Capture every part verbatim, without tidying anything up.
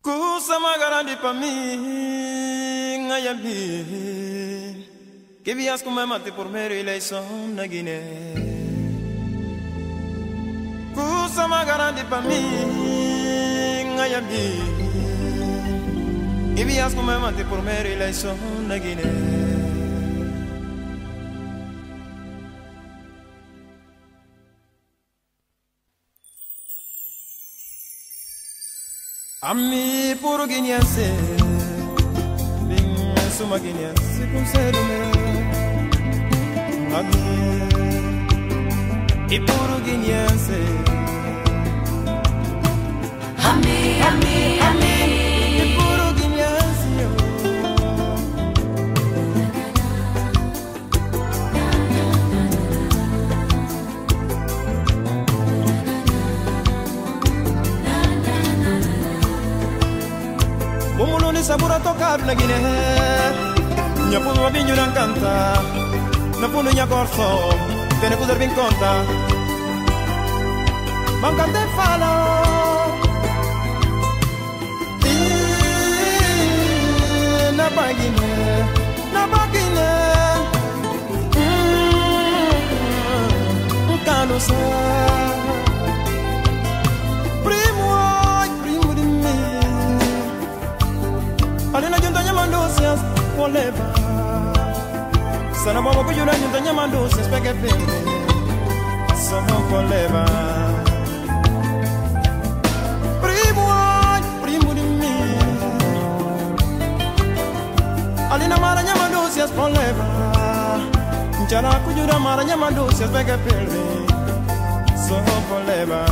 Kusama garandi pa mim, ngayambi. Que vias com mate por mera eleição na Guiné. Kusama garandi pa mim, ngayambi. Que vias com mate por mera eleição na Guiné. Ami puro guineense, bem suma guineense com ser meu. Ami e puro guineense. Ami, ami, ami e puro guineense. Como não lhe sabura tocar na Guiné, minha pulo vinho não canta, na pulo minha corso, tem que usar bem conta. Manca de fala, na Guiné, na Guiné, um cano só. Alina junta nyamandosias poleva. Sana baba kujuna junta nyamandosias peke peke. Sono poleva. Primo ay, primo di mi. Alina mara nyamandosias poleva. Njana kujuna mara nyamandosias peke peke. Sono poleva.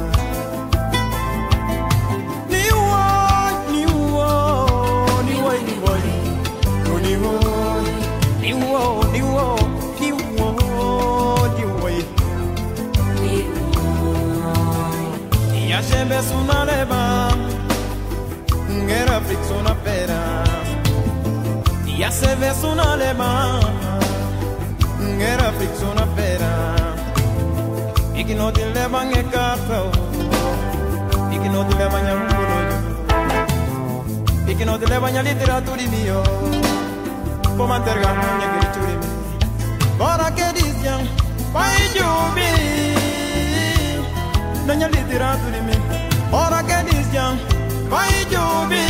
Sempre una leva, era fixo una pera. Ya se ves una leva, era fixo una pera. E que não te leva em carro, e que não te leva em amor, e que não te leva em literatura mio, por manter ganho em literatura mio. Bora que dizem, vai jubi. Nanya literatura de mim, ora que dizem, vai jubi.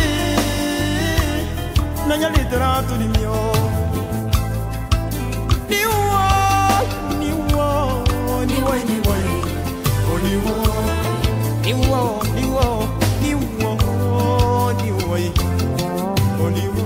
Nanya literatura de mim, niwa, niwa, niwa, niwa, niwa, niwa, niwa, niwa, niwa, niwa.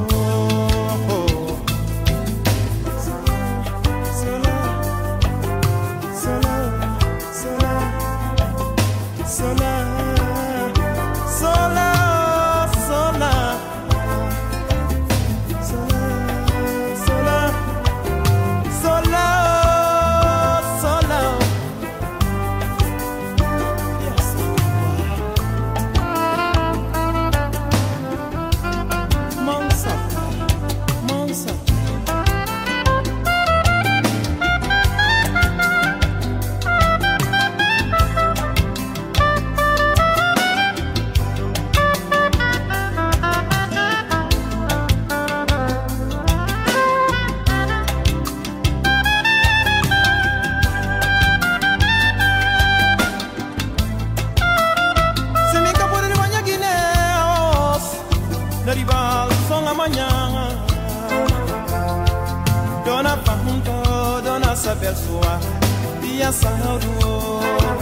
Dona Famundo, Dona Sabel Sua, Dia Saudo,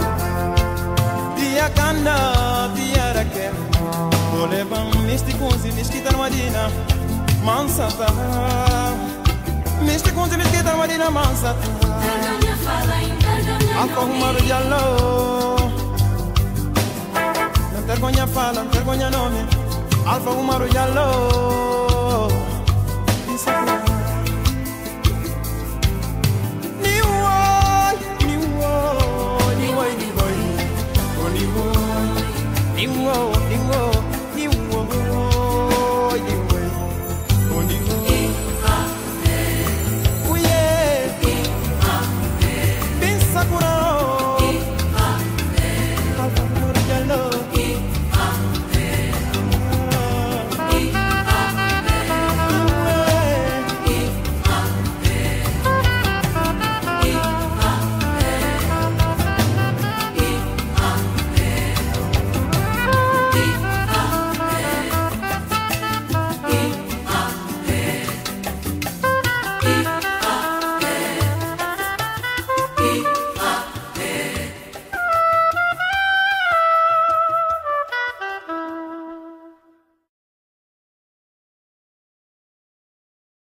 Dia Kanda, Dia Raquel, Olevan, Mistikunzi, Miskita Madina, Mansata, Mistikunzi, Miskita Madina, Mansata, Alfa Jallo, não vergonha fala, não vergonha nome, Alfa Umaru Jallo. Whoa.